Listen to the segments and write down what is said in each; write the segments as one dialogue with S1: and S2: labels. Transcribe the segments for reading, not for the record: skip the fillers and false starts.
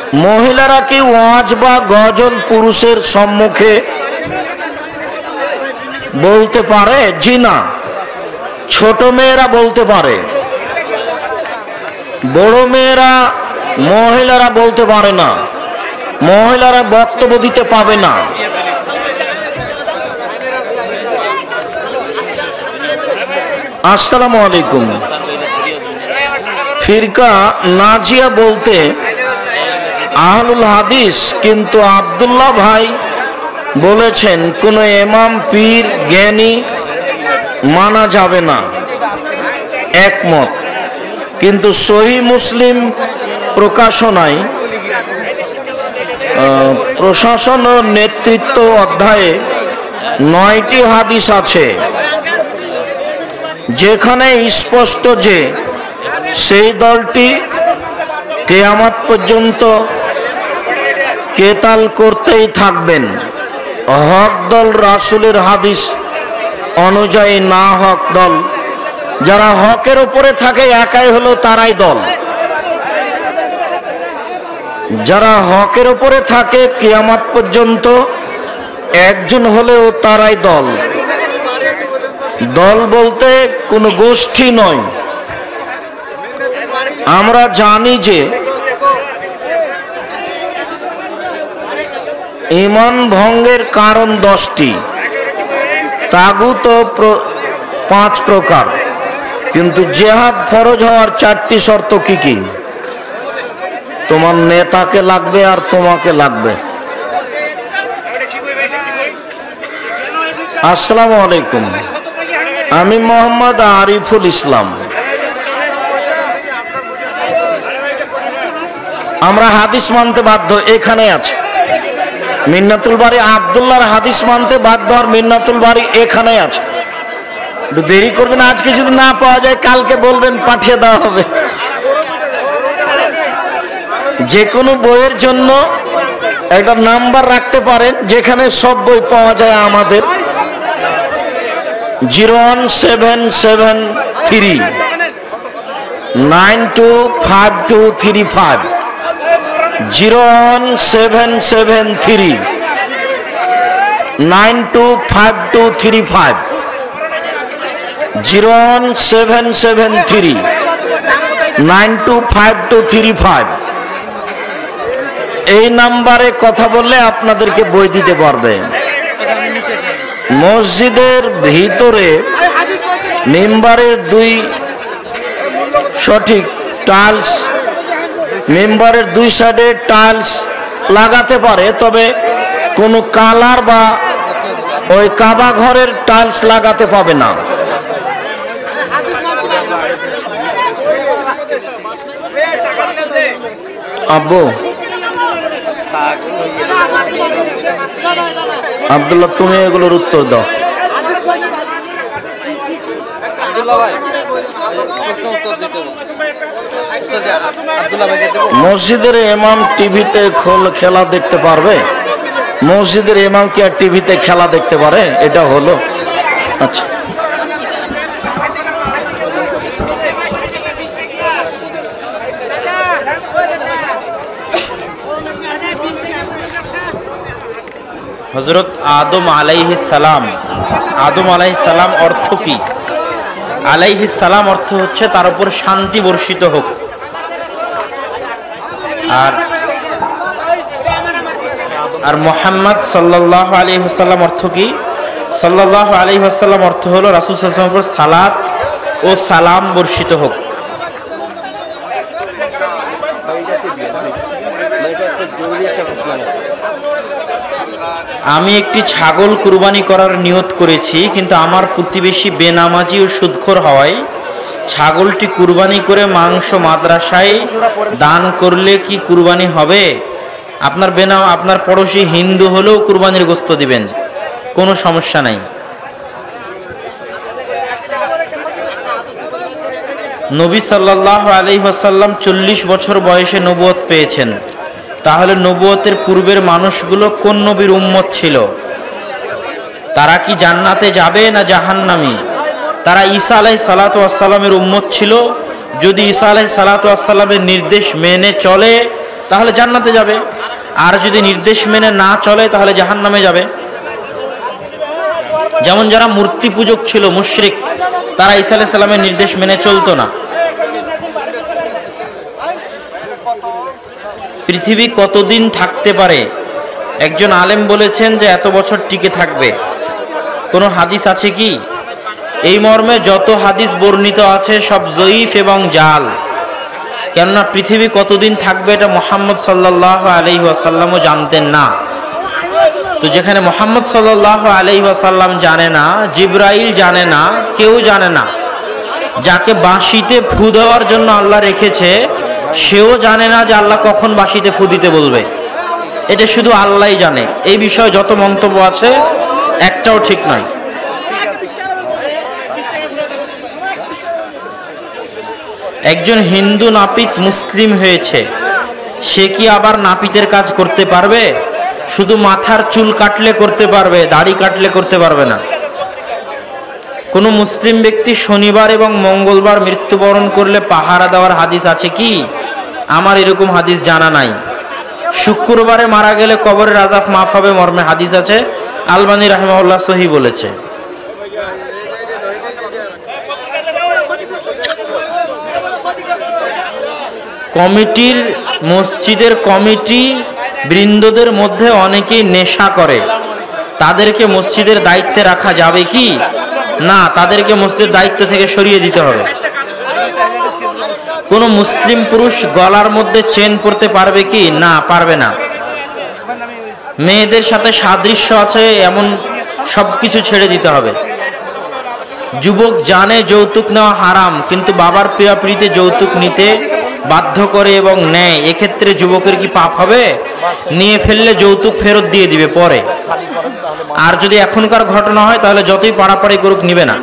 S1: মহিলারা কি ওয়াজ বা গজল পুরুষের সম্মুখে বলতে পারে? জি না। ছোট মেয়েরা বলতে পারে, বড় মেয়েরা, মহিলারা বলতে পারে না। মহিলারা বক্তব্য দিতে পাবে না। আসসালামু আলাইকুম। ফিরকা নাজিয়া বলতে আহলুল হাদিস, কিন্তু আব্দুল্লাহ ভাই বলেছেন কোন ইমাম পীর জ্ঞানী মানা যাবে না, একমত। কিন্তু সহিহ মুসলিম প্রকাশনায় প্রশাসন ও নেতৃত্ব অধ্যায়ে 9টি হাদিস আছে, যেখানে স্পষ্ট যে সেই দলটি কিয়ামত পর্যন্ত কেতাল করতেই থাকবেন। হক দল রাসূলের হাদিস অনুযায়ী না হক দল, যারা হকের উপরে থাকে একাই হলো তারাই দল। যারা হকের উপরে থাকে কিয়ামত পর্যন্ত একজন হলেও তারাই দল। দল বলতে কোনো গোষ্ঠী নয়। আমরা জানি যে ঈমান ভঙ্গের কারণ 10টি, তাগুত 5 প্রকার, কিন্তু জিহাদ ফরজ হওয়ার 4টি শর্ত কি কি? তোমার নেতাকে লাগবে আর তোমাকে লাগবে। আসসালামু আলাইকুম, আমি মোহাম্মদ আরিফুল ইসলাম। আমরা হাদিস মানতে বাধ্য, এখানে আছে মিন্নাতুল বাড়ি আব্দুল্লাহর হাদিস মানতে বাধ্য, আর মিন্নাতুল বাড়ি এখানে আছে। একটু দেরি করবেন, আজকে যদি না পাওয়া যায় কালকে বলবেন, পাঠিয়ে দেওয়া হবে। যে কোনো বইয়ের জন্য একটা নাম্বার রাখতে পারেন যেখানে সব বই পাওয়া যায় আমাদের। 01773 925235, 01773 925235, 01773 925235। এই নাম্বারে কথা বললে আপনাদেরকে বই দিতে পারবে। মসজিদের ভিতরে মেম্বারের 2 সঠিক টাইলস, মেম্বারের 2 সাইডে টাইলস লাগাতে পারে, তবে কোনো কালার বা ওই কাবা ঘরের টাইলস লাগাতে পাবে না। আব্বু আব্দুল্লাহ, তুমি এগুলোর উত্তর দাও। মসজিদের ইমাম টিভিতে খেলা দেখতে পারবে? মসজিদের ইমাম কি আর টিভিতে খেলা দেখতে পারে? এটা হলো আচ্ছা।
S2: হযরত আদম আলাইহিস সালাম, আদম আলাইহিস সালাম অর্থ কি? আলাইহিস সালাম অর্থ হচ্ছে তার উপর শান্তি বর্ষিত হোক। আর মুহাম্মদ সাল্লাল্লাহু আলাইহি ওয়াসাল্লাম অর্থ কি? সাল্লাল্লাহু আলাইহি ওয়াসাল্লাম অর্থ হলো রাসূল সাল্লাল্লাহু আলাইহি ওয়াসাল্লামের উপর সালাত ও সালাম বর্ষিত হোক। আমি একটি ছাগল কুরবানি করার নিয়ত করেছি, কিন্তু আমার প্রতিবেশী বেনামাজি ও সুদখোর হওয়ায় ছাগলটি কুরবানি করে মাংস মাদ্রাসায় দান করলে কি কুরবানি হবে? আপনার পড়োশী হিন্দু হলেও কুরবানির গোশত দিবেন, কোনো সমস্যা নাই। নবী সাল্লাল্লাহু আলাইহি ওয়াসাল্লাম 40 বছর বয়সে নবুয়ত পেয়েছেন। তাহলে নবুয়তের পূর্বের মানুষগুলো কোন নবীর উম্মত ছিল? তারা কি জান্নাতে যাবে না জাহান্নামী? তারা ঈসা আলাইহিস সালাতু ওয়াস সালামের উম্মত ছিল। যদি ঈসা আলাইহিস সালাতু ওয়াস সালামের নির্দেশ মেনে চলে তাহলে জান্নাতে যাবে, আর যদি নির্দেশ মেনে না চলে তাহলে জাহান্নামে যাবে। যেমন যারা মূর্তি পূজক ছিল, মুশরিক, তারা ঈসা আলাইহিস সালামের নির্দেশ মেনে চলতো না। পৃথিবী কতদিন থাকতে পারে? একজন আলেম বলেছেন যে এত বছর টিকে থাকবে। কোনো হাদিস আছে কি? এই মর্মে যত হাদিস বর্ণিত আছে সব জয়ীফ এবং জাল। কেননা পৃথিবী কতদিন থাকবে এটা মুহাম্মদ সাল্লাল্লাহু আলাইহি ওয়াসাল্লামও জানতেন না। তো যেখানে মুহাম্মদ সাল্লাল্লাহু আলাইহি ওয়াসাল্লাম জানে না, জিবরাইল জানে না, কেউ জানে না, যাকে বাঁশিতে ফু দেওয়ার জন্য আল্লাহ রেখেছে সেও জানে না যে আল্লাহ কখন বাঁশিতে ফু দিতে বলবে। এটা শুধু আল্লাহই জানে। এই বিষয়ে যত মন্তব্য আছে একটাও ঠিক নয়। একজন হিন্দু নাপিত মুসলিম হয়েছে, সে কি আবার নাপিতের কাজ করতে পারবে? শুধু মাথার চুল কাটলে করতে পারবে, দাড়ি কাটলে করতে পারবে না। কোনো মুসলিম ব্যক্তি শনিবার এবং মঙ্গলবার মৃত্যুবরণ করলে পাহারা দেওয়ার হাদিস আছে কি? আমার এরকম হাদিস জানা নাই। শুক্রবারে মারা গেলে কবরের আযাব মাফ হবে মর্মে হাদিস আছে, আলবানী রাহিমাহুল্লাহ সহিহ বলেছে। কমিটির, মসজিদের কমিটি বৃন্দদের মধ্যে অনেকেই নেশা করে, তাদেরকে মসজিদের দায়িত্বে রাখা যাবে কি? না, তাদেরকে মসজিদের দায়িত্ব থেকে সরিয়ে দিতে হবে। কোন মুসলিম পুরুষ গলার মধ্যে চেন পরতে পারবে কি? না, পারবে না। মেয়েদের সাথে সাদৃশ্য আছে এমন সবকিছু ছেড়ে দিতে হবে। যুবক জানে যৌতুক নেওয়া হারাম, কিন্তু বাবার পিড়াপিড়িতে যৌতুক নিতে বাধ্য করে এবং নেয়, এক্ষেত্রে যুবকের কি পাপ হবে? নিয়ে ফেললে যৌতুক ফেরত দিয়ে দিবে পরে। আর যদি এখনকার ঘটনা হয় তাহলে যতই পাড়াপাড়ি করুক নিবে না।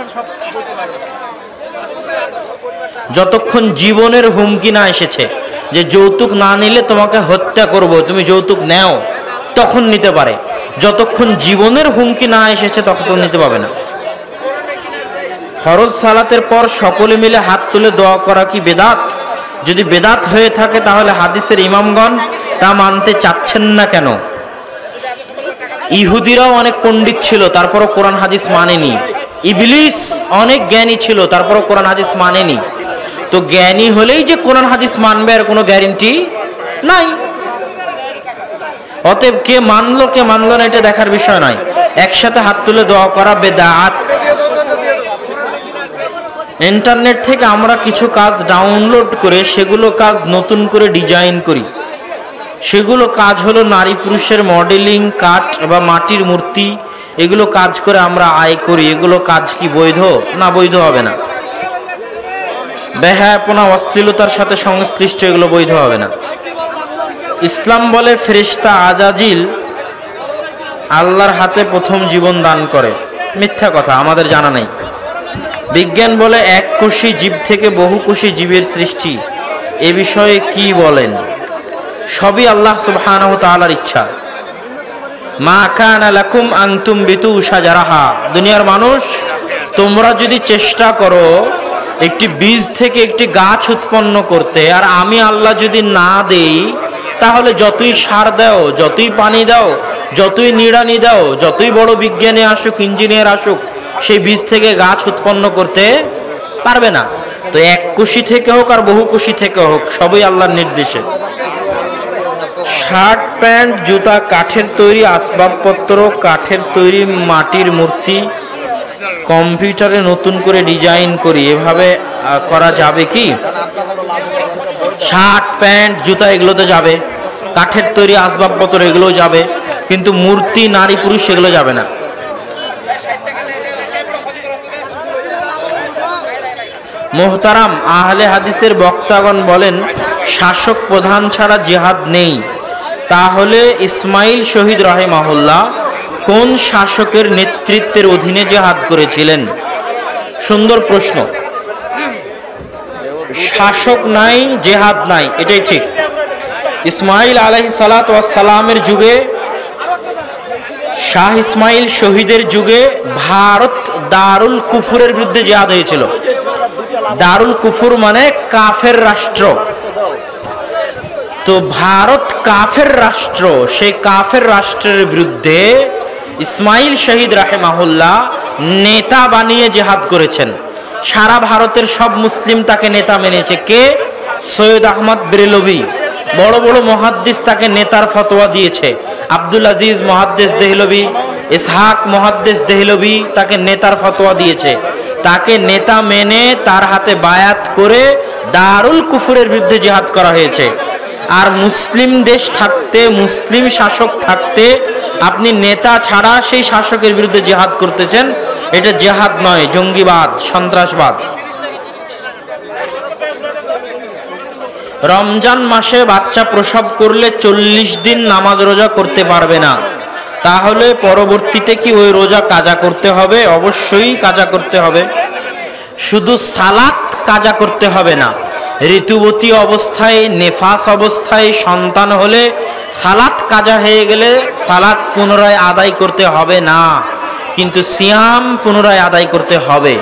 S2: যতক্ষণ জীবনের হুমকি না এসেছে যে যৌতুক না নিলে তোমাকে হত্যা করব, তুমি যৌতুক নেও, তখন নিতে পারে। যতক্ষণ জীবনের হুমকি না এসেছে তখন নিতে পাবে না। ফরজ সালাতের পর সকলে মিলে হাত তুলে দোয়া করা কি বেদাত? যদি বেদাত হয়ে থাকে তাহলে হাদিসের ইমামগণ তা মানতে চাচ্ছেন না কেন? ইহুদিরাও অনেক পণ্ডিত ছিল, তারপরও কোরআন হাদিস মানেনি। ইবলিস অনেক জ্ঞানী ছিল, তারপরও কোরআন হাদিস মানেনি। তো জ্ঞানী হলেই যে কোরআন হাদিস মানবে আর কোনো গ্যারেন্টি নাই। অতএব কে মানলো কে মানলো না এটা দেখার বিষয় নয়। একসাথে হাত তুলে দোয়া করা বেদাত। ইন্টারনেট থেকে আমরা কিছু কাজ ডাউনলোড করে সেগুলো কাজ নতুন করে ডিজাইন করি। সেগুলো কাজ হলো নারী পুরুষের মডেলিং, কাঠ বা মাটির মূর্তি, এগুলো কাজ করে আমরা আয় করি। এগুলো কাজ কি বৈধ? না, বৈধ হবে না। বেহায়াপনা, অশ্লীলতার সাথে সংশ্লিষ্ট, এগুলো বৈধ হবে না। ইসলাম বলে ফেরেশতা আজাজিল আল্লাহর হাতে প্রথম জীবন দান করে। মিথ্যা কথা, আমাদের জানা নেই। বিজ্ঞান বলে এককোষী জীব থেকে বহুকোষী জীবের সৃষ্টি। এ বিষয়ে কি বলেন? সবই আল্লাহ সুবহানাহু ওয়া তাআলার ইচ্ছা। মা কানা লাকুম আন তুমবিতু শাজারাহা, দুনিয়ার মানুষ তোমরা যদি চেষ্টা করো একটি বীজ থেকে একটি গাছ উৎপন্ন করতে, আর আমি আল্লাহ যদি না দেই, তাহলে যতই সার দাও, যতই পানি দাও, যতই নিড়ানি দাও, যতই বড় বিজ্ঞানী আসুক, ইঞ্জিনিয়ার আসুক, সেই বীজ থেকে গাছ উৎপন্ন করতে পারবে না। তো এককোষী থেকে হোক আর বহুকোষী থেকে হোক, সবই আল্লাহর নির্দেশে। শার্ট, প্যান্ট, জুতা কাঠের তৈরি, আসবাবপত্র কাঠের তৈরি, মাটির মূর্তি কম্পিউটারে নতুন করে ডিজাইন করি, এভাবে করা যাবে কি? শার্ট, প্যান্ট, জুতা এগুলো তো যাবে, কাঠের তৈরি আসবাবপত্র এগুলো যাবে, কিন্তু মূর্তি, নারী পুরুষ সেগুলো যাবে না। মোহতারাম, আহলে হাদিসের বক্তাগণ বলেন শাসক প্রধান ছাড়া জিহাদ নেই। তাহলে ইসমাইল শহীদ রাহিমাহুল্লাহ কোন শাসকের নেতৃত্বের অধীনে জিহাদ করেছিলেন? সুন্দর প্রশ্ন। শাসক নাই, জিহাদ নাই, এটাই ঠিক। ইসমাইল আলাইহিস সালাতু ওয়াস সালামের যুগে, শাহ ইসমাইল শহীদের যুগে ভারত দারুল কুফুরের বিরুদ্ধে জিহাদ হয়েছিল। দারুল কুফুর মানে কাফের রাষ্ট্র। তো ভারত কাফের রাষ্ট্র, সেই কাফের রাষ্ট্রের বিরুদ্ধে ইসমাইল শহীদ রাহেমাহুল্লাহ নেতা বানিয়ে জিহাদ করেছেন। সারা ভারতের সব মুসলিম তাকে নেতা মেনেছে। কে? সৈয়দ আহমদ বেরেলভি। বড় বড় মুহাদ্দিস তাকে নেতার ফতোয়া দিয়েছে। আব্দুল আজিজ মুহাদ্দিস দেহলভি, ইসহাক মুহাদ্দিস দেহলভি তাকে নেতার ফতোয়া দিয়েছে। তাকে নেতা মেনে তার হাতে বায়াত করে দারুল কুফরের বিরুদ্ধে জিহাদ করা হয়েছে। আর মুসলিম দেশ থাকতে, মুসলিম শাসক থাকতে আপনি নেতা ছাড়া সেই শাসকের বিরুদ্ধে জিহাদ করতেছেন, এটা জিহাদ নয়, জঙ্গিবাদ, সন্ত্রাসবাদ। রমজান মাসে বাচ্চা প্রসব করলে 40 দিন নামাজ রোজা করতে পারবে না, তাহলে পরবর্তীতে কি ওই রোজা কাজা করতে হবে? অবশ্যই কাজা করতে হবে। শুধু সালাত কাজা করতে হবে না, ঋতুবতী অবস্থায়, নেফাস অবস্থায় সন্তান হলে সালাত কাজা হয়ে গেলে সালাত পুনরায় আদায় করতে হবে না, কিন্তু সিয়াম পুনরায় আদায় করতে হবে।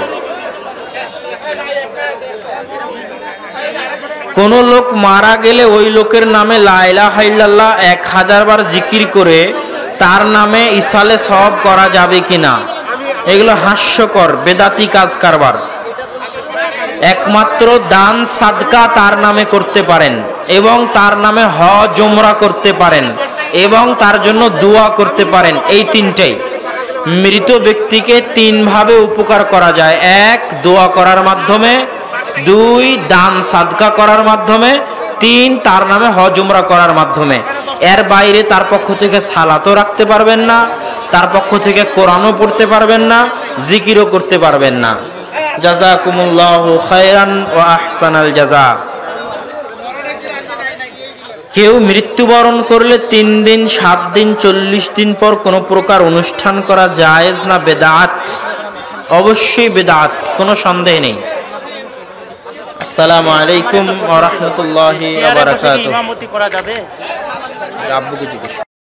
S2: কোন লোক মারা গেলে ওই লোকের নামে লা ইলাহা ইল্লাল্লাহ 1000 বার জিকির করে তার নামে ইসালে সওয়াব করা যাবে কিনা? এগুলো হাস্যকর, বেদাতি কাজ কারবার। একমাত্র দান সাদকা তার নামে করতে পারেন, এবং তার নামে হজ উমরা করতে পারেন, এবং তার জন্য দোয়া করতে পারেন। এই তিনটাই। মৃত ব্যক্তিকে 3 ভাবে উপকার করা যায়। 1, দোয়া করার মাধ্যমে, 2, দান সাদকা করার মাধ্যমে, 3, তার নামে হজ উমরা করার মাধ্যমে। এর বাইরে তার পক্ষ থেকে সালাতও রাখতে পারবেন না, তার পক্ষ থেকে কোরআনও পড়তে পারবেন না, জিকিরও করতে পারবেন না। জাযাকুমুল্লাহু খায়রান ওয়া আহসানাল জাযা। কেউ মৃত্যুবরণ করলে 3 দিন, 7 দিন, 40 দিন পর কোনো প্রকার অনুষ্ঠান করা জায়েজ না বেদাত? অবশ্যই বেদাত, কোনো সন্দেহ নেই। আসসালামু আলাইকুম ওয়া রাহমাতুল্লাহি ওয়া বারাকাতুহু।
S3: ইমামতি করা যাবে?
S2: আব্বুকে জিজ্ঞেস